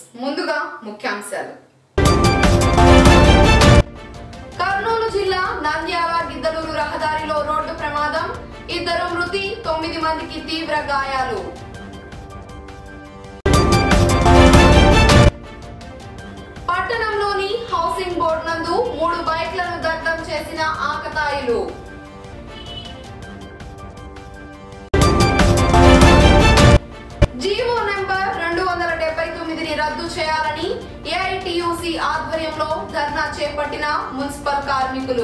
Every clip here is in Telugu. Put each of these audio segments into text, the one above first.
ముందుగా ముఖ్యాంశాలు. కర్నూలు జిల్లా నంద్యాల గిద్దలూరు రహదారిలో రోడ్డు ప్రమాదం, 2 మృతి, 9 మందికి తీవ్ర గాయాలు. పట్టణంలోని హౌసింగ్ బోర్డు నందు 3 బైక్లను దగ్ధం చేసిన ఆకతాయిలు. జీవో నెంబర్ 279ని రద్దు చేయాలని ఏఐటీయూసీ ఆధ్వర్యంలో ధర్నా చేపట్టిన మున్సిపల్ కార్మికులు.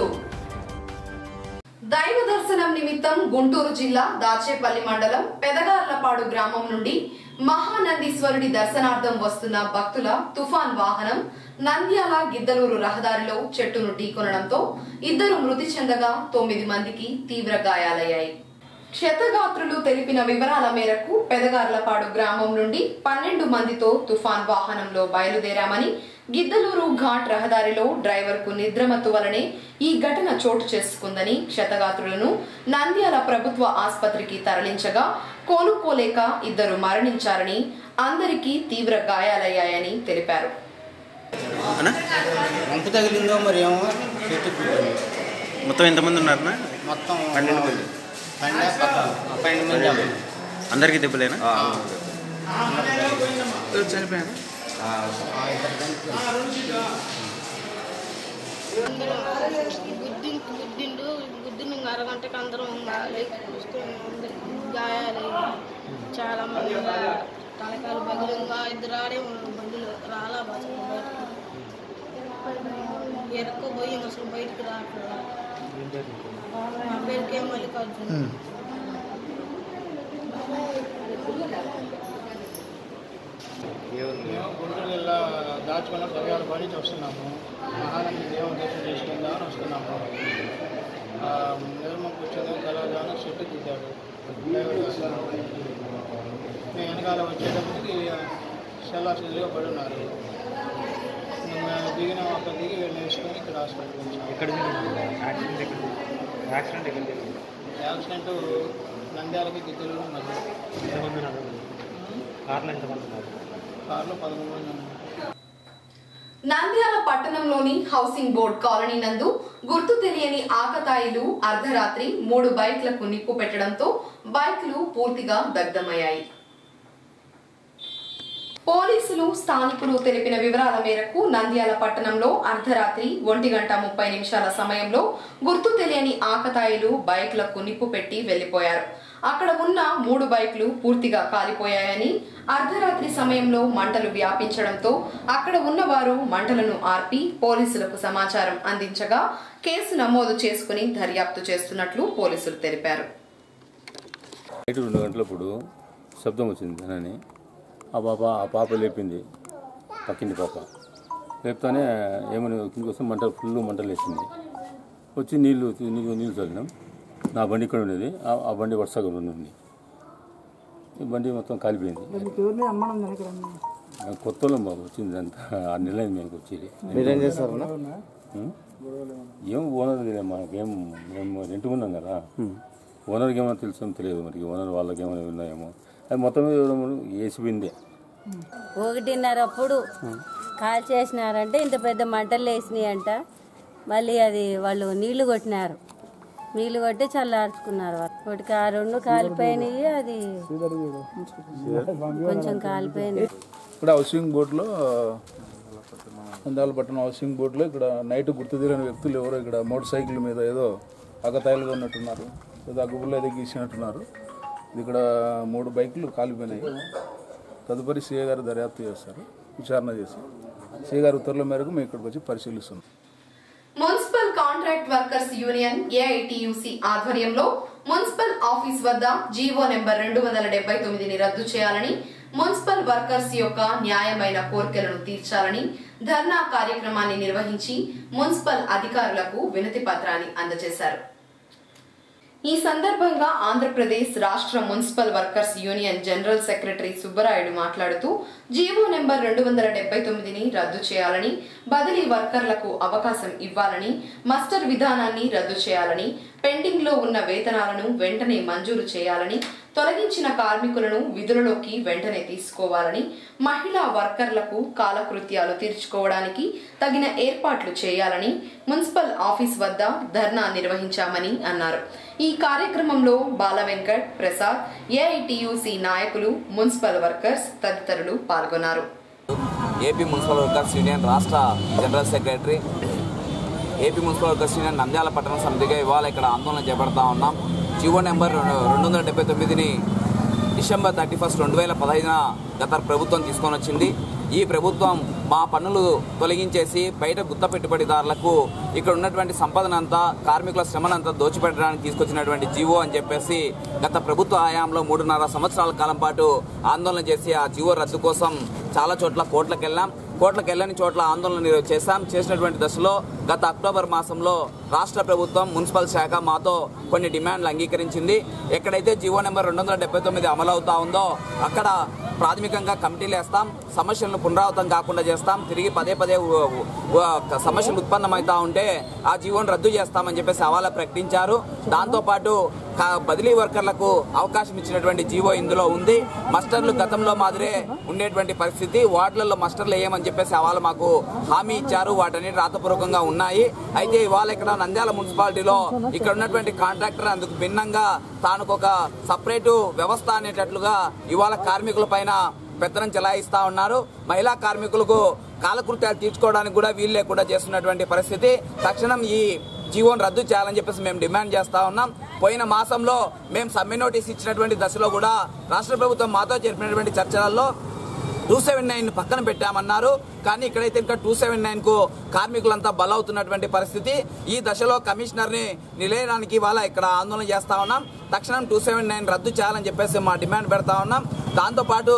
దైవ దర్శనం నిమిత్తం గుంటూరు జిల్లా దాచేపల్లి మండలం పెదగార్లపాడు గ్రామం నుండి మహానందీశ్వరుడి దర్శనార్థం వస్తున్న భక్తుల తుఫాన్ వాహనం నంద్యాల గిద్దలూరు రహదారిలో చెట్టును ఢీకొనడంతో 2 మృతి చెందగా 9 మందికి తీవ్ర గాయాలయ్యాయి. క్షతగాత్రులు తెలిపిన వివరాల మేరకు పెదగార్లపాడు గ్రామం నుండి 12 మందితో తుఫాన్ వాహనంలో బయలుదేరామని, గిద్దలూరు ఘాట్ రహదారిలో డ్రైవర్ కు నిద్రమత్తు వలనే ఈ ఘటన చోటు చేసుకుందని, క్షతగాత్రులను నంద్యాల ప్రభుత్వ ఆసుపత్రికి తరలించగా కోలుకోలేక 2 మరణించారని, అందరికీ తీవ్ర గాయాలయ్యాయని తెలిపారు. మొత్తం ఎంతమంది ఉన్నారన్నా? మొత్తం 12 మంది. అందరికీ దెబ్బలేనా? చనిపోయాను. గుద్దిండు అరగంటకి అందరం గాయాలు చాలా మంది తలకాయలు బగిలంగా 2 ఆడే బండిలు రాలా ఎరక్కపోయి అసలు బయటకు రాకుండా. మా పేరుకే మల్లికార్జున. మేము గుంటూరు జిల్లా దాచుకున్న పరిగాల పని వస్తున్నాము. మహానంది దేవుని దర్శనం చేసుకుందామని వస్తున్నాము. నిర్మకు వచ్చింది కళాదాన చెట్టు దిద్దాడు డ్రైవర్ గారు. మేము వెనకాల వచ్చేటప్పటికి సెల్లాసిగా పడి ఉన్నారు. మేము దిగిన ఒక దిగి వేసుకొని ఇక్కడ హాస్పిటల్కి వచ్చాము. యాక్సిడెంట్ నంద్యాలకి గిద్దలూరు మధ్య. కార్లో 13 మంది ఉన్నారు. నంద్యాల పట్టణంలోని హౌసింగ్ బోర్డ్ కాలనీ నందు గుర్తు తెలియని ఆకతాయిలు అర్ధరాత్రి 3 బైక్లకు నిప్పు పెట్టడంతో బైక్లు పూర్తిగా దగ్ధమయ్యాయి. పోలీసులు, స్థానికులు తెలిపిన వివరాల మేరకు నంద్యాల పట్టణంలో అర్ధరాత్రి 1:30 సమయంలో గుర్తు తెలియని ఆకతాయిలు బైక్లకు నిప్పు పెట్టి వెళ్లిపోయారు. అక్కడ ఉన్న 3 బైక్లు పూర్తిగా కాలిపోయాయని, అర్ధరాత్రి సమయంలో మంటలు వ్యాపించడంతో అక్కడ ఉన్నవారు మంటలను ఆర్పి పోలీసులకు సమాచారం అందించగా కేసు నమోదు చేసుకుని దర్యాప్తు చేస్తున్నట్లు పోలీసులు తెలిపారు. 2 గంటలప్పుడు శబ్దం వచ్చింది. ఆ పాప లేపింది, పక్కింటి పాప లేపుతానే ఏమైనా కిందికి వస్తే ఫుల్ మంటలు వేసింది. వచ్చి నీళ్ళు చల్లినాం. నా బండి ఇక్కడ ఉండేది, ఆ బండి వరుసగా ఉంది. ఈ బండి మొత్తం కాలిపోయింది. కొత్తలో బాబు వచ్చింది అంతా 6 నెలలు మేము వచ్చేది. ఏం ఓనర్ మనకేం, మేము రెంట్ ఉన్నాం కదా, ఓనర్కి ఏమైనా తెలుసో తెలియదు. మరి ఓనర్ వాళ్ళకి ఏమైనా ఉన్నాయేమో. అది మొత్తం మీద వేసిపోయిందే. 1:30 అప్పుడు కాల్ చేసినారంటే ఇంత పెద్ద మంటలు వేసినాయి అంట. మళ్ళీ అది వాళ్ళు నీళ్లు కొట్టినారు, నీళ్లు కొట్టి చల్లార్చుకున్నారు. ఒకటికి ఆ 2 కాలిపోయినాయి, అది కొంచెం కాలిపోయినాయి. ఇక్కడ హౌసింగ్ బోర్డులో, నంద్యాలపట్నం హౌసింగ్ బోర్డులో ఇక్కడ నైట్ గుర్తు తెలియని వ్యక్తులు ఎవరో ఇక్కడ మోటార్ సైకిల్ మీద ఏదో అగతాయిలుగా ఉన్నట్టున్నారు, ఏదో అగ్గుపుల్లో ఏదో గీసినట్టున్నారు. ఇక్కడ 3 బైకులు కాలిపోయినాయి. తదుపరి సీఏ గారు దర్యాప్తు చేస్తారు, విచారణ చేసి సీఏ గారి ఉత్తర్వుల మేరకు మేము ఇక్కడికి వచ్చి పరిశీలిస్తున్నాం. Municipal contract workers union AITUC ఆధ్వర్యంలో మున్సిపల్ ఆఫీస్ వద్ద జీవో నెంబర్ 279ని రద్దు చేయాలని, మున్సిపల్ వర్కర్స్ యొక్క న్యాయమైన కోరికలను తీర్చాలని ధర్నా కార్యక్రమాన్ని నిర్వహించి మున్సిపల్ అధికారులకు వినతి పత్రాన్ని అందజేశారు. ఈ సందర్భంగా ఆంధ్రప్రదేశ్ రాష్ట్ర municipal workers union general secretary Subbarayudu మాట్లాడుతూ జీవో నెంబర్ 279ని రద్దు చేయాలని, బదిలీ వర్కర్లకు అవకాశం ఇవ్వాలని, మస్టర్ విధానాన్ని రద్దు చేయాలని, పెండింగ్ లో ఉన్న వేతనాలను వెంటనే మంజూరు చేయాలని, తొలగించిన కార్మికులను విధులలోకి వెంటనే తీసుకోవాలని, మహిళా వర్కర్లకు కాలకృత్యాలు తీర్చుకోవడానికి తగిన ఏర్పాట్లు చేయాలని మున్సిపల్ ఆఫీస్ వద్ద ధర్నా నిర్వహించామని అన్నారు. ఈ కార్యక్రమంలో బాల వెంకట్, ప్రసాద్, ఏఐటియుసి నాయకులు, మున్సిపల్ వర్కర్స్ తదితరులు పాల్గొన్నారు. ఏపీ మున్సిపల్ వర్కర్స్ యూనియన్ రాష్ట్ర general secretary, AP municipal workers union Nandyal పట్టణ సమితిగా ఇవాళ ఇక్కడ ఆందోళన చేపడతా ఉన్నాం. జీవో నెంబర్ 279ని డిసెంబర్ 31, 2015 గత ప్రభుత్వం తీసుకొని వచ్చింది. ఈ ప్రభుత్వం మా పన్నులు తొలగించేసి బయట గుత్త పెట్టుబడిదారులకు ఇక్కడ ఉన్నటువంటి సంపదనంతా, కార్మికుల శ్రమనంతా దోచిపెట్టడానికి తీసుకొచ్చినటువంటి జీవో అని చెప్పేసి గత ప్రభుత్వ హయాంలో 3.5 సంవత్సరాల కాలం పాటు ఆందోళన చేసి ఆ జీవో రద్దు కోసం చాలా చోట్ల కోట్లకు వెళ్ళని చోట్ల ఆందోళన చేసినటువంటి దశలో గత అక్టోబర్ మాసంలో రాష్ట్ర ప్రభుత్వం మున్సిపల్ శాఖ మాతో కొన్ని డిమాండ్లు అంగీకరించింది. ఎక్కడైతే జీవో నెంబర్ 279 అమలు అవుతా ఉందో అక్కడ ప్రాథమికంగా కమిటీలు వేస్తాం, సమస్యలను పునరావృతం కాకుండా చేస్తాం, తిరిగి పదే సమస్యలు ఉత్పన్నమవుతా ఉంటే ఆ జీవోను రద్దు చేస్తామని చెప్పేసి హవాలా ప్రకటించారు. దాంతోపాటు బదిలీ వర్కర్లకు అవకాశం ఇచ్చినటువంటి జీవో ఇందులో ఉంది. మస్టర్లు గతంలో మాదిరే ఉండేటువంటి పరిస్థితి, వార్డులలో మస్టర్లు వేయమని చెప్పేసి హవాలా మాకు హామీ ఇచ్చారు. వాటన్నిటి రాతపూర్వకంగా ఉన్నాయి. అయితే ఇవాళ ఇక్కడ నంద్యాల మున్సిపాలిటీలో ఇక్కడ ఉన్నటువంటి కాంట్రాక్టర్ అందుకు భిన్నంగా తానుకొక సపరేటు వ్యవస్థ అనేటట్లుగా ఇవాళ కార్మికుల పైన పెత్తనం చెలాయిస్తా ఉన్నారు. మహిళా కార్మికులకు కాలకృత్యాలు తీర్చుకోవడానికి కూడా వీలు లేకుండా చేస్తున్నటువంటి పరిస్థితి. తక్షణం ఈ జీవోను రద్దు చేయాలని చెప్పేసి మేము డిమాండ్ చేస్తా ఉన్నాం. పోయిన మాసంలో మేము సమ్మె నోటీస్ ఇచ్చినటువంటి దశలో కూడా రాష్ట్ర ప్రభుత్వం మాతో జరిపినటువంటి చర్చలలో 279 పక్కన పెట్టామన్నారు. కానీ ఇక్కడైతే ఇంకా 279కు కార్మికులంతా బలవుతున్నటువంటి పరిస్థితి. ఈ దశలో కమిషనర్ని నిలయడానికి ఇవాళ ఇక్కడ ఆందోళన చేస్తా ఉన్నాం. తక్షణం 279 రద్దు చేయాలని చెప్పేసి మా డిమాండ్ పెడతా ఉన్నాం. దాంతోపాటు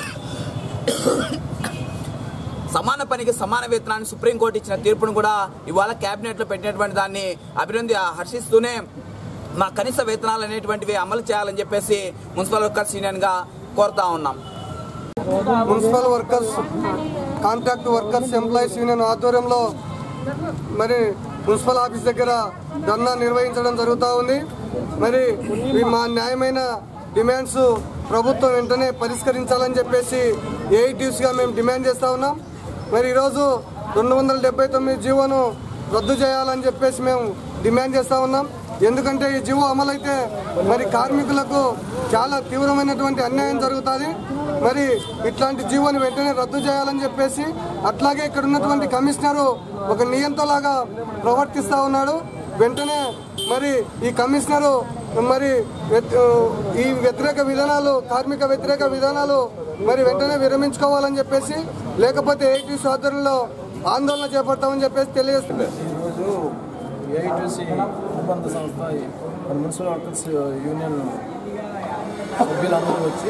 సమాన పనికి సమాన వేతనాన్ని సుప్రీంకోర్టు ఇచ్చిన తీర్పును కూడా ఇవాళ కేబినెట్లో పెట్టినటువంటి దాన్ని హర్షిస్తూనే మా కనీస వేతనాలు అనేటువంటివి అమలు చేయాలని చెప్పేసి మున్సిపల్ వర్కర్స్ యూనియన్గా కోరుతా ఉన్నాం. Municipal workers, contract workers employees union ఆధ్వర్యంలో మరి మున్సిపల్ ఆఫీస్ దగ్గర ధర్నా నిర్వహించడం జరుగుతూ ఉంది. మరి మా న్యాయమైన డిమాండ్స్ ప్రభుత్వం వెంటనే పరిష్కరించాలని చెప్పేసి ఏఐటీసీగా మేము డిమాండ్ చేస్తూ ఉన్నాం. మరి ఈరోజు 279 జీవోను రద్దు చేయాలని చెప్పేసి మేము డిమాండ్ చేస్తూ ఉన్నాం. ఎందుకంటే ఈ జీవో అమలైతే మరి కార్మికులకు చాలా తీవ్రమైనటువంటి అన్యాయం జరుగుతుంది. మరి ఇట్లాంటి జీవోని వెంటనే రద్దు చేయాలని చెప్పేసి, అట్లాగే ఇక్కడ ఉన్నటువంటి కమిషనరు ఒక నియంతలాగా ప్రవర్తిస్తూ ఉన్నాడు. వెంటనే మరి ఈ కమిషనరు మరి ఈ వ్యతిరేక విధానాలు, కార్మిక వ్యతిరేక విధానాలు మరి వెంటనే విరమించుకోవాలని చెప్పేసి, లేకపోతే ఏఐటీసీ ఆధ్వర్యంలో ఆందోళన చేపడతామని చెప్పేసి తెలియజేస్తుంది. ఈరోజు ఏఐటీసీ అనుబంధ సంస్థ మున్సిపల్ వర్కర్స్ యూనియన్ సభ్యులందరూ వచ్చి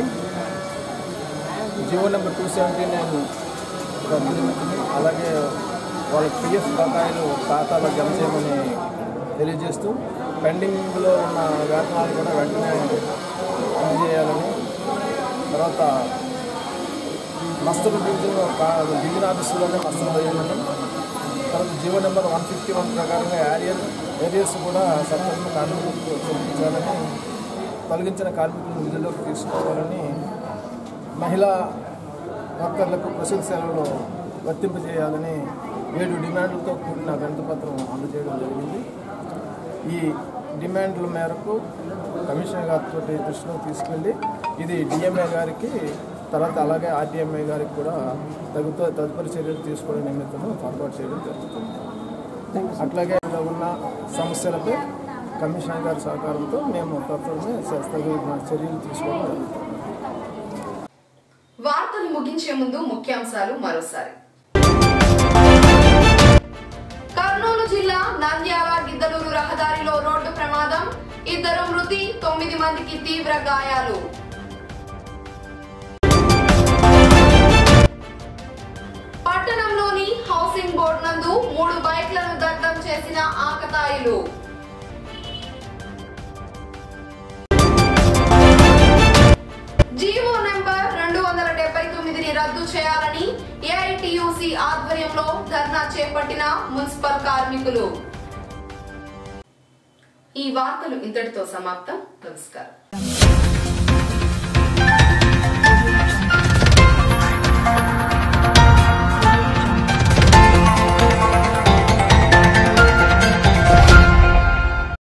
జీవో నెంబర్ 279 అలాగే వాళ్ళ పిఎఫ్ బకాయిలు ఖాతాలో జమ చేయమని తెలియజేస్తూ పెండింగ్లో ఉన్న వేతనాలు కూడా వెంటనే అందజేయాలని, తర్వాత మస్తరు డివిజన్ ఆఫీసులోనే మస్తరు వేయాలని, తర్వాత జీవో నెంబర్ 151 ప్రకారంగా ఏరియర్స్ కూడా సర్కారు కార్మికులకు చెల్లించాలని, తొలగించిన కార్మికులను విధుల్లోకి తీసుకోవాలని, మహిళా వర్కర్లకు ప్రసూతి సెలవులు వర్తింపజేయాలని 7 డిమాండ్లతో కూడిన వినతిపత్రం అందజేయడం జరిగింది. ఈ డిమాండ్ల మేరకు కమిషనర్ గారితో దృష్టిలో తీసుకెళ్ళి ఇది డిఎంఏ గారికి, తర్వాత అలాగే ఆర్టీఎంఏ గారికి కూడా తదుపరి చర్యలు తీసుకోవడం నిమిత్తం ఫార్వర్డ్ చేయడం జరుగుతుంది. అట్లాగే ఉన్న సమస్యలపై కమిషనర్ గారి సహకారంతో మేము త్వరలోనే తగిన చర్యలు తీసుకోవడం జరుగుతుంది. వార్తలు ముగించే ముందు ముఖ్యాంశాలు మరోసారి. కర్నూలు జిల్లా నంద్యాల గిద్దలూరు రహదారిలో రోడ్డు ప్రమాదం, 2 మృతి, 9 మందికి తీవ్ర గాయాలు. పట్టణంలోని హౌసింగ్ బోర్డు నందు 3 బైక్లను దగ్ధం చేసిన ఆకతాయిలు. జీవో నెంబర్ 279ని రద్దు చేయాలని ఏఐటియుసి ఆధ్వర్యంలో ధర్నా చేపట్టిన మున్సిపల్ కార్మికులు. ఈ వార్తలు ఇంతటితో సమాప్తం. నమస్కారం.